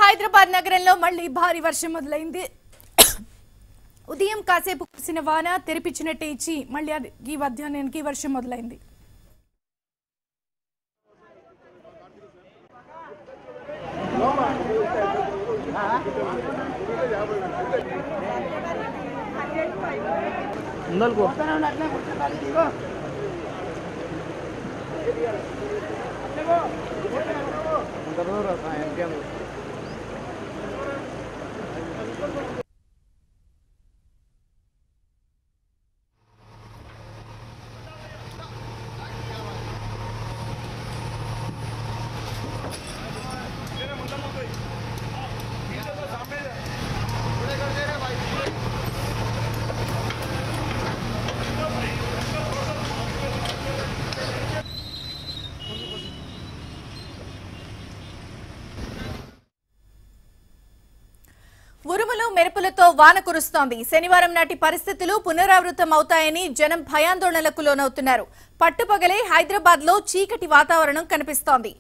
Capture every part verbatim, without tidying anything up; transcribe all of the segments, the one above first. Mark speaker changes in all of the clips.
Speaker 1: హైదరాబాద్ నగరంలో మళ్ళీ భారీ వర్షం మొదలైంది. ఉదయం కాసేపు కురిసిన వాన తెరిపించినట్టే ఇచ్చి మళ్ళీ ఈ మధ్యాహ్నానికి వర్షం మొదలైంది. ఉరుములు మెరుపులతో వాన కురుస్తోంది. శనివారం నాటి పరిస్థితులు పునరావృతం అవుతాయని జనం భయాందోళనలకు లోనవుతున్నారు. పట్టుపగలే హైదరాబాద్ లో చీకటి వాతావరణం కనిపిస్తోంది.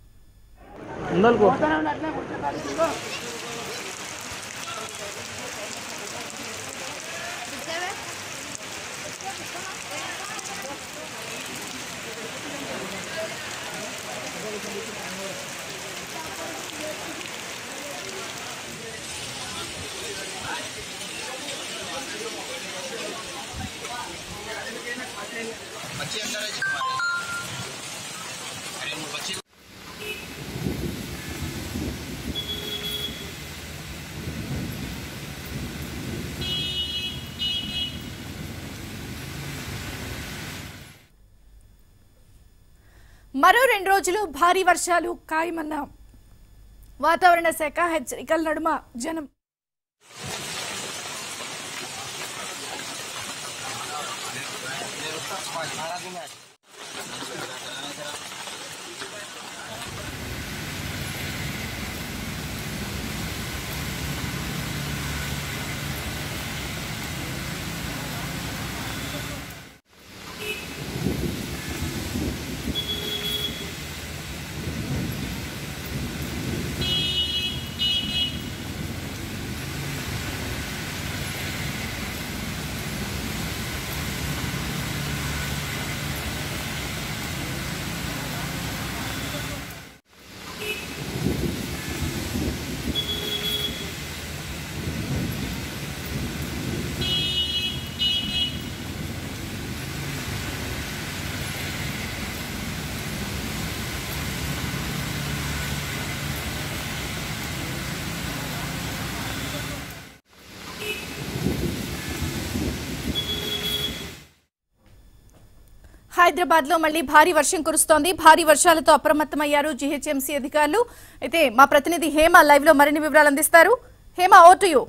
Speaker 1: మరో రెండు రోజులు భారీ వర్షాలు ఖాయమన్న వాతావరణ శాఖ హెచ్చరికల నడుమ జనం హైదరాబాద్ లో మళ్ళీ భారీ వర్షం కురుస్తోంది. భారీ వర్షాలతో అప్రమత్తమయ్యారు జీహెచ్ఎంసీ అధికారులు. అయితే మా ప్రతినిధి హేమ లైవ్ లో మరిన్ని వివరాలు అందిస్తారు. Hema, over to you.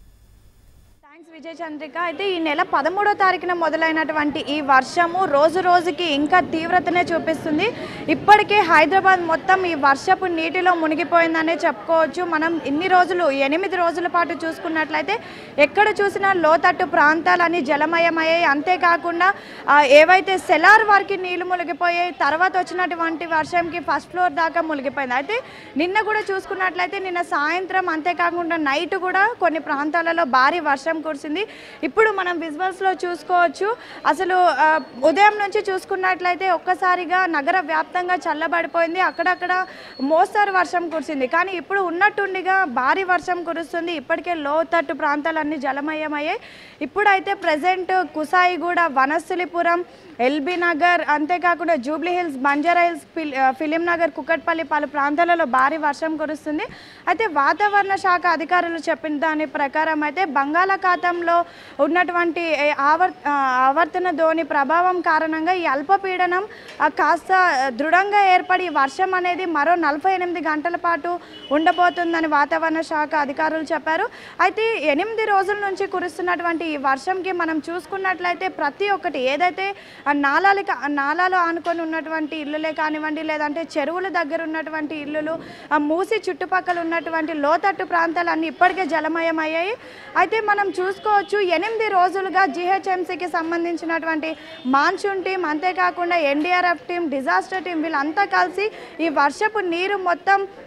Speaker 2: Vijaya Chandrika, అయితే ఈ నెల పదమూడో తారీఖున మొదలైనటువంటి ఈ వర్షము రోజు రోజుకి ఇంకా తీవ్రతనే చూపిస్తుంది. ఇప్పటికే హైదరాబాద్ మొత్తం ఈ వర్షపు నీటిలో మునిగిపోయిందనే చెప్పుకోవచ్చు. మనం ఇన్ని రోజులు ఎనిమిది రోజుల పాటు చూసుకున్నట్లయితే ఎక్కడ చూసినా లోతట్టు ప్రాంతాలన్నీ జలమయమయ్యాయి. అంతేకాకుండా ఏవైతే సెలార్ వారికి నీళ్లు మునిగిపోయాయి, తర్వాత వచ్చినటువంటి వర్షంకి ఫస్ట్ ఫ్లోర్ దాకా మునిగిపోయింది. అయితే నిన్న కూడా చూసుకున్నట్లయితే నిన్న సాయంత్రం అంతేకాకుండా నైట్ కూడా కొన్ని ప్రాంతాలలో భారీ వర్షం కురిసింది. ఇప్పుడు మనం విజువల్స్ లో చూసుకోవచ్చు. అసలు ఉదయం నుంచి చూసుకున్నట్లయితే ఒక్కసారిగా నగర వ్యాప్తంగా చల్లబడిపోయింది. అక్కడక్కడ మోస్తరు వర్షం కురిసింది. కానీ ఇప్పుడు ఉన్నట్టుండిగా భారీ వర్షం కురుస్తుంది. ఇప్పటికే లోతట్టు ప్రాంతాలన్నీ జలమయమయ్యాయి. ఇప్పుడైతే ప్రజెంట్ కుసాయిగూడ, వనస్థలిపురం, ఎల్బీ నగర్, అంతేకాకుండా జూబ్లీ హిల్స్, బంజారా హిల్స్, ఫిలిం నగర్, కుకట్పల్లి పలు ప్రాంతాలలో భారీ వర్షం కురుస్తుంది. అయితే వాతావరణ శాఖ అధికారులు చెప్పిన దాని ప్రకారం అయితే బంగాళాఖాతంలో ఉన్నటువంటి ఆవర్ ఆవర్తన ధోని ప్రభావం కారణంగా ఈ అల్పపీడనం కాస్త దృఢంగా ఏర్పడి వర్షం అనేది మరో నలభై ఎనిమిది గంటల పాటు ఉండబోతుందని వాతావరణ శాఖ అధికారులు చెప్పారు. అయితే ఎనిమిది రోజుల నుంచి కురుస్తున్నటువంటి ఈ వర్షంకి మనం చూసుకున్నట్లయితే ప్రతి ఒక్కటి ఏదైతే నాలాలు నాలాలు ఆనుకొని ఉన్నటువంటి ఇల్లులే కానివ్వండి, లేదంటే చెరువుల దగ్గర ఉన్నటువంటి ఇల్లులు, మూసి చుట్టుపక్కల ఉన్నటువంటి లోతట్టు ప్రాంతాలన్నీ ఇప్పటికే జలమయమయ్యాయి. అయితే మనం చూసుకోవచ్చు ఎనిమిది రోజులుగా జీహెచ్ఎంసీకి సంబంధించినటువంటి మాన్సూన్ టీం, అంతేకాకుండా ఎన్డీఆర్ఎఫ్ టీం, డిజాస్టర్ టీం వీళ్ళంతా కలిసి ఈ వర్షపు నీరు మొత్తం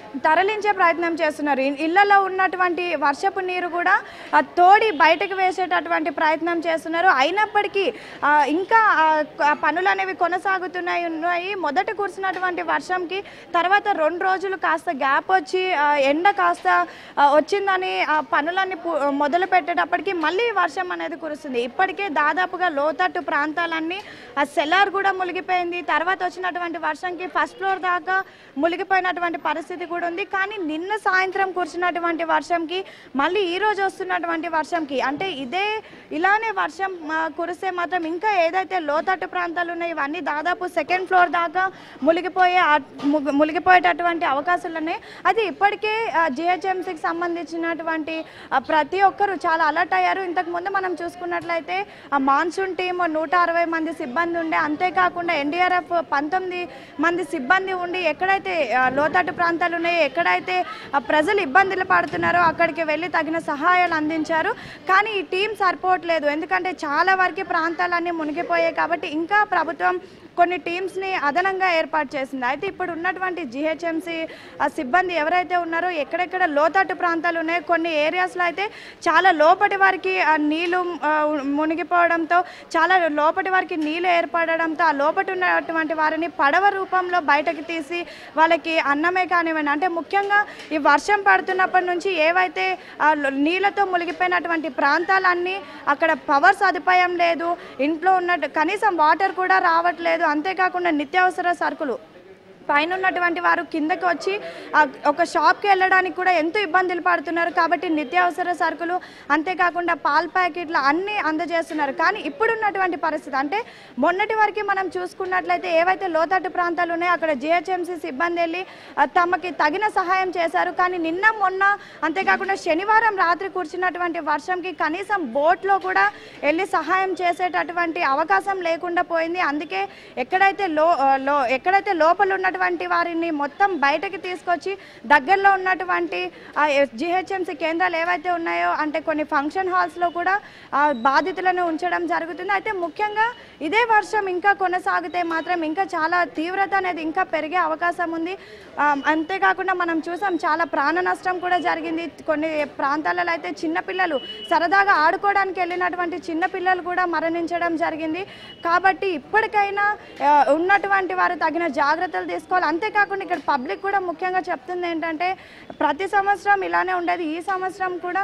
Speaker 2: తరలించే ప్రయత్నం చేస్తున్నారు. ఇళ్లలో ఉన్నటువంటి వర్షపు నీరు కూడా తోడి బయటకు వేసేటటువంటి ప్రయత్నం చేస్తున్నారు. అయినప్పటికీ ఇంకా పనులు అనేవి కొనసాగుతున్నాయి ఉన్నాయి. మొదట కురిసినటువంటి వర్షంకి తర్వాత రెండు రోజులు కాస్త గ్యాప్ వచ్చి ఎండ కాస్త వచ్చిందని ఆ పనులన్నీ మొదలు పెట్టేటప్పటికి మళ్ళీ వర్షం అనేది కురుస్తుంది. ఇప్పటికే దాదాపుగా లోతట్టు ప్రాంతాలన్నీ ఆ సెల్లార్ కూడా మునిగిపోయింది. తర్వాత వచ్చినటువంటి వర్షంకి ఫస్ట్ ఫ్లోర్ దాకా మునిగిపోయినటువంటి పరిస్థితి కూడా ఉంది. కానీ నిన్న సాయంత్రం కురిసినటువంటి వర్షంకి మళ్ళీ ఈ రోజు వస్తున్నటువంటి వర్షంకి అంటే ఇదే ఇలానే వర్షం కురిస్తే మాత్రం ఇంకా ఏదైతే లోతట్టు ప్రాంతాలు ఉన్నాయో ఇవన్నీ దాదాపు సెకండ్ ఫ్లోర్ దాకా మునిగిపోయే మునిగిపోయేటటువంటి అవకాశాలు ఉన్నాయి. అది ఇప్పటికే జిహెచ్ఎంసీకి సంబంధించినటువంటి ప్రతి ఒక్కరు చాలా అలర్ట్ అయ్యారు. ఇంతకుముందు మనం చూసుకున్నట్లయితే ఆ మాన్సూన్ టీమ్ నూట అరవై మంది సిబ్బంది ఉండే, అంతేకాకుండా ఎన్డీఆర్ఎఫ్ పంతొమ్మిది మంది సిబ్బంది ఉండి ఎక్కడైతే లోతట్టు ప్రాంతాలు ఉన్నాయో ఎక్కడైతే ప్రజలు ఇబ్బందులు పడుతున్నారో అక్కడికి వెళ్ళి తగిన సహాయాలు అందించారు. కానీ ఈ టీం సరిపోవట్లేదు, ఎందుకంటే చాలా వరకు ప్రాంతాలన్నీ మునిగిపోయాయి. కాబట్టి ఇంకా ప్రభుత్వం కొన్ని టీమ్స్ని అదనంగా ఏర్పాటు చేసింది. అయితే ఇప్పుడు ఉన్నటువంటి జిహెచ్ఎంసీ సిబ్బంది ఎవరైతే ఉన్నారో ఎక్కడెక్కడ లోతట్టు ప్రాంతాలు ఉన్నాయో కొన్ని ఏరియాస్లో అయితే చాలా లోపటి వారికి నీళ్లు మునిగిపోవడంతో చాలా లోపటి వారికి నీళ్ళు ఏర్పడడంతో ఆ లోపటి ఉన్నటువంటి వారిని పడవ రూపంలో బయటకు తీసి వాళ్ళకి అన్నమే కానివ్వండి, అంటే ముఖ్యంగా ఈ వర్షం పడుతున్నప్పటి నుంచి ఏవైతే నీళ్ళతో మునిగిపోయినటువంటి ప్రాంతాలన్నీ అక్కడ పవర్ సదుపాయం లేదు, ఇంట్లో ఉన్నట్టు కనీసం వాటర్ కూడా రావట్లేదు. అంతేకాకుండా నిత్యావసర సరుకులు పైన ఉన్నటువంటి వారు కిందకి వచ్చి ఒక షాప్కి వెళ్ళడానికి కూడా ఎంతో ఇబ్బందులు పడుతున్నారు. కాబట్టి నిత్యావసర సరుకులు అంతేకాకుండా పాల ప్యాకెట్లు అన్నీ అందజేస్తున్నారు. కానీ ఇప్పుడున్నటువంటి పరిస్థితి అంటే మొన్నటి వరకు మనం చూసుకున్నట్లయితే ఏవైతే లోతట్టు ప్రాంతాలు ఉన్నాయో అక్కడ జిహెచ్ఎంసీ సిబ్బంది వెళ్ళి తమకి తగిన సహాయం చేశారు. కానీ నిన్న మొన్న అంతేకాకుండా శనివారం రాత్రి కురిసినటువంటి వర్షంకి కనీసం బోట్లో కూడా వెళ్ళి సహాయం చేసేటటువంటి అవకాశం లేకుండా పోయింది. అందుకే ఎక్కడైతే లో లో ఎక్కడైతే లోపల ఉన్న వారిని మొత్తం బయటకి తీసుకొచ్చి దగ్గరలో ఉన్నటువంటి జిహెచ్ఎంసీ కేంద్రాలు ఏవైతే ఉన్నాయో అంటే కొన్ని ఫంక్షన్ హాల్స్లో కూడా బాధితులను ఉంచడం జరుగుతుంది. అయితే ముఖ్యంగా ఇదే వర్షం ఇంకా కొనసాగితే మాత్రం ఇంకా చాలా తీవ్రత అనేది ఇంకా పెరిగే అవకాశం ఉంది. అంతేకాకుండా మనం చూసాం చాలా ప్రాణ నష్టం కూడా జరిగింది. కొన్ని ప్రాంతాలలో అయితే చిన్నపిల్లలు సరదాగా ఆడుకోవడానికి వెళ్ళినటువంటి చిన్నపిల్లలు కూడా మరణించడం జరిగింది. కాబట్టి ఇప్పటికైనా ఉన్నటువంటి వారు తగిన జాగ్రత్తలు తీసుకోవాలి. అంతేకాకుండా ఇక్కడ పబ్లిక్ కూడా ముఖ్యంగా చెప్తుంది ఏంటంటే ప్రతి సంవత్సరం ఇలానే ఉండేది, ఈ సంవత్సరం కూడా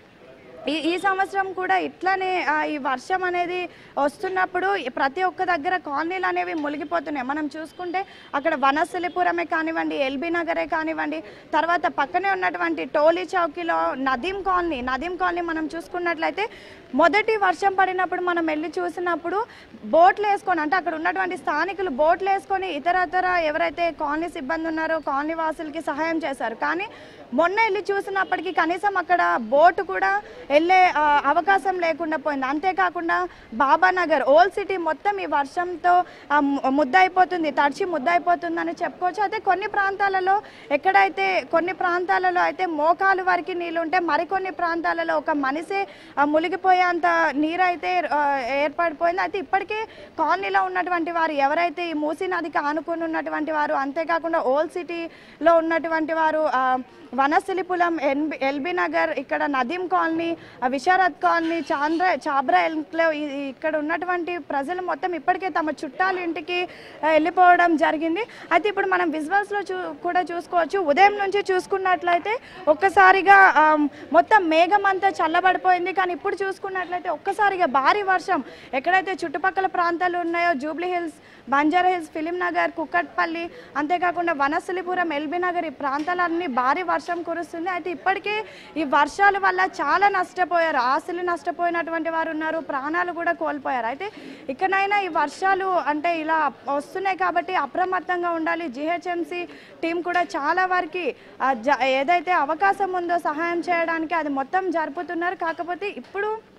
Speaker 2: ఈ ఈ సంవత్సరం కూడా ఇట్లానే ఈ వర్షం అనేది వస్తున్నప్పుడు ప్రతి ఒక్క దగ్గర కాలనీలు అనేవి మునిగిపోతున్నాయి. మనం చూసుకుంటే అక్కడ వనస్థలిపురమే కానివ్వండి, ఎల్బీ నగరే కానివ్వండి, తర్వాత పక్కనే ఉన్నటువంటి టోలీ చౌకీలో నదీం కాలనీ నదీం కాలనీ మనం చూసుకున్నట్లయితే మొదటి వర్షం పడినప్పుడు మనం వెళ్ళి చూసినప్పుడు బోట్లు వేసుకొని అంటే అక్కడ ఉన్నటువంటి స్థానికులు బోట్లు వేసుకొని ఇతరతర ఎవరైతే కాలనీ సిబ్బంది ఉన్నారో కాలనీ వాసులకి సహాయం చేశారు. కానీ మొన్న వెళ్ళి చూసినప్పటికీ కనీసం అక్కడ బోటు కూడా వెళ్ళే అవకాశం లేకుండా పోయింది. అంతేకాకుండా బాబానగర్ ఓల్డ్ సిటీ మొత్తం ఈ వర్షంతో ముద్దయిపోతుంది, తడిచి ముద్దయిపోతుందని చెప్పుకోవచ్చు. అయితే కొన్ని ప్రాంతాలలో ఎక్కడైతే కొన్ని ప్రాంతాలలో అయితే మోకాలు వరకు నీళ్ళు ఉంటే మరికొన్ని ప్రాంతాలలో ఒక మనిషే మునిగిపోయేంత నీరు అయితే ఏర్పడిపోయింది. అయితే ఇప్పటికే కాలనీలో ఉన్నటువంటి వారు ఎవరైతే ఈ మూసీ నదికి ఆనుకుని ఉన్నటువంటి వారు అంతేకాకుండా ఓల్డ్ సిటీలో ఉన్నటువంటి వారు వనస్థలిపురం, ఎన్బి ఎల్బీ నగర్, ఇక్కడ Nadeem colony, Visharad colony, Chandra Chhabra enclave ఇక్కడ ఉన్నటువంటి ప్రజలు మొత్తం ఇప్పటికే తమ చుట్టాల ఇంటికి వెళ్ళిపోవడం జరిగింది. అయితే ఇప్పుడు మనం విజువల్స్లో చూ కూడా చూసుకోవచ్చు. ఉదయం నుంచి చూసుకున్నట్లయితే ఒక్కసారిగా మొత్తం మేఘం అంతా చల్లబడిపోయింది. కానీ ఇప్పుడు చూసుకున్నట్లయితే ఒక్కసారిగా భారీ వర్షం ఎక్కడైతే చుట్టుపక్కల ప్రాంతాలు ఉన్నాయో జూబ్లీ హిల్స్, బంజారా హిల్స్, ఫిలిం నగర్, కుక్కట్పల్లి, అంతేకాకుండా వనస్థలిపురం, ఎల్బీ నగర్ ఈ ప్రాంతాలన్నీ భారీ వర్షం కురుస్తుంది. అయితే ఇప్పటికే ఈ వర్షాల వల్ల చాలా నష్టపోయారు, ఆస్తులు నష్టపోయినటువంటి వారు ఉన్నారు, ప్రాణాలు కూడా కోల్పోయారు. అయితే ఇకనైనా ఈ వర్షాలు అంటే ఇలా వస్తున్నాయి కాబట్టి అప్రమత్తంగా ఉండాలి. జిహెచ్ఎంసీ టీం కూడా చాలా వరకు ఏదైతే అవకాశం ఉందో సహాయం చేయడానికి అది మొత్తం జరుపుతున్నారు. కాకపోతే ఇప్పుడు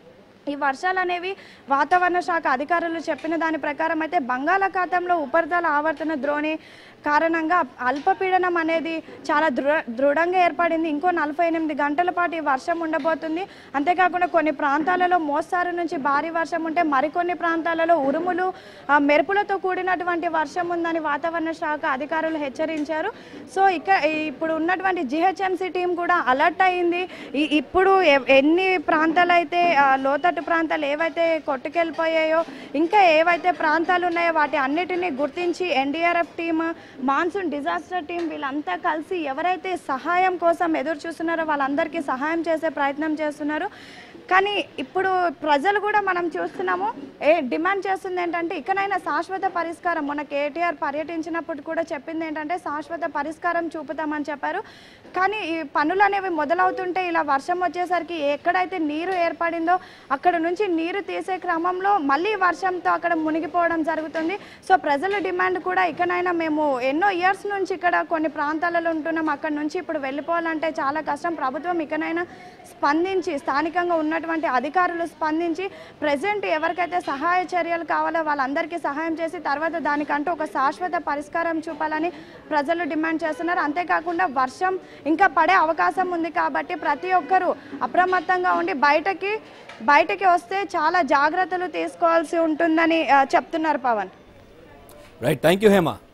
Speaker 2: ఈ వర్షాలు అనేవి వాతావరణ శాఖ అధికారులు చెప్పిన దాని ప్రకారం అయితే బంగాళాఖాతంలో ఉపరితల ఆవర్తన ద్రోణి కారణంగా అల్పపీడనం అనేది చాలా దృఢ దృఢంగా ఏర్పడింది. ఇంకో నలభై ఎనిమిది గంటల పాటు ఈ వర్షం ఉండబోతుంది. అంతేకాకుండా కొన్ని ప్రాంతాలలో మోస్తారు నుంచి భారీ వర్షం ఉంటే మరికొన్ని ప్రాంతాలలో ఉరుములు మెరుపులతో కూడినటువంటి వర్షం ఉందని వాతావరణ శాఖ అధికారులు హెచ్చరించారు. సో ఇక ఇప్పుడు ఉన్నటువంటి జిహెచ్ఎంసీ టీం కూడా అలర్ట్ అయింది. ఇప్పుడు ఎన్ని ప్రాంతాలు అయితే లోతట్టు ప్రాంతాలు ఏవైతే కొట్టుకెళ్ళిపోయాయో ఇంకా ఏవైతే ప్రాంతాలు ఉన్నాయో వాటి అన్నిటినీ గుర్తించి NDRF team, monsoon disaster team వీళ్ళంతా కలిసి ఎవరైతే సహాయం కోసం ఎదురు చూస్తున్నారో వాళ్ళందరికీ సహాయం చేసే ప్రయత్నం చేస్తున్నారు. కానీ ఇప్పుడు ప్రజలు కూడా మనం చూస్తున్నాము ఏ డిమాండ్ చేస్తుంది ఏంటంటే ఇకనైనా శాశ్వత పరిష్కారం. మన కేటీఆర్ పర్యటించినప్పుడు కూడా చెప్పింది ఏంటంటే శాశ్వత పరిష్కారం చూపుతామని చెప్పారు. కానీ ఈ పనులు అనేవి మొదలవుతుంటే ఇలా వర్షం వచ్చేసరికి ఎక్కడైతే నీరు ఏర్పడిందో అక్కడ నుంచి నీరు తీసే క్రమంలో మళ్ళీ వర్షంతో అక్కడ మునిగిపోవడం జరుగుతుంది. సో ప్రజల డిమాండ్ కూడా ఇకనైనా మేము ఎన్నో ఇయర్స్ నుంచి ఇక్కడ కొన్ని ప్రాంతాలలో ఉంటున్నాం, అక్కడ నుంచి ఇప్పుడు వెళ్ళిపోవాలంటే చాలా కష్టం. ప్రభుత్వం ఇకనైనా స్పందించి స్థానికంగా ఉన్నటువంటి అధికారులు స్పందించి ప్రజెంట్ ఎవరికైతే సహాయ చర్యలు కావాలో వాళ్ళందరికీ సహాయం చేసి తర్వాత దానికంటూ ఒక శాశ్వత పరిష్కారం చూపాలని ప్రజలు డిమాండ్ చేస్తున్నారు. అంతేకాకుండా వర్షం ఇంకా పడే అవకాశం ఉంది కాబట్టి ప్రతి ఒక్కరూ అప్రమత్తంగా ఉండి బయటకి బయటకి వస్తే చాలా జాగ్రత్తలు తీసుకోవాల్సి ఉంటుందని చెప్తున్నారు Pavan.
Speaker 3: Right, thank you Hema.